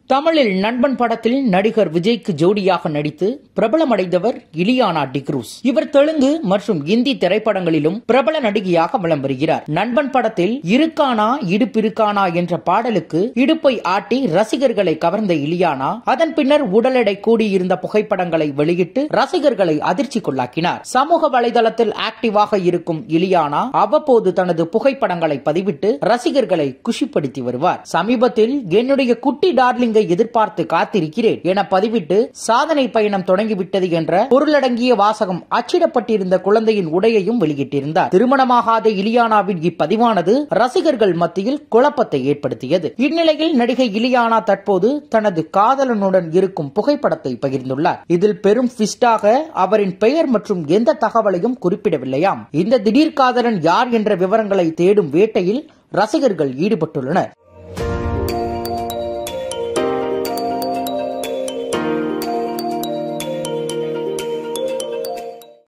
தமிழில் நண்பன் படத்தில் நடிகர் விஜய்க்கு ஜோடியாக நடித்து பிரபலமடைந்தவர் இலியானா டிக்ரூஸ். இவர் தெலுங்கு மற்றும் இந்தி திரைப்படங்களிலும் பிரபல நடிகையாக வலம் வருகிறார். நண்பன் படத்தில் இருக்கானா இடுப்பிருக்கானா என்ற பாடலுக்கு இடுப்பை ஆட்டி ரசிகர்களை கவர்ந்த இலியானா அதன் பின்னர் உடல் எடை கூடியிருந்த புகைப்படங்களை வெளியிட்டு ரசிகர்களை அதிர்ச்சிக்குள்ளாக்கினார். சமூக வலைதளத்தில் ஆக்டிவாக இருக்கும் இலியானா அவ்வப்போது தனது புகைப்படங்களை பதிவிட்டு ரசிகர்களை குஷிப்படுத்தி வருவார். சமீபத்தில் என்னுடைய குட்டி டார்லிங் எதிர்பார்த்து காத்திருக்கிறேன் என பதிவிட்டு சாதனை பயணம் தொடங்கிவிட்டது என்ற பொருளடங்கிய வாசகம் அச்சிடப்பட்டிருந்த குழந்தையின் உடையையும் வெளியிட்டிருந்தார். திருமணமாகாத இலியானாவின் இப்பதிவானது ரசிகர்கள் மத்தியில் குழப்பத்தை ஏற்படுத்தியது. இந்நிலையில் நடிகை இலியானா தற்போது தனது காதலனுடன் இருக்கும் புகைப்படத்தை பகிர்ந்துள்ளார். இதில் பெரும் ட்விஸ்டாக அவரின் பெயர் மற்றும் எந்த தகவலையும் குறிப்பிடவில்லையாம். இந்த திடீர் காதலன் யார் என்ற விவரங்களை தேடும் வேட்டையில் ரசிகர்கள் ஈடுபட்டுள்ளனர்.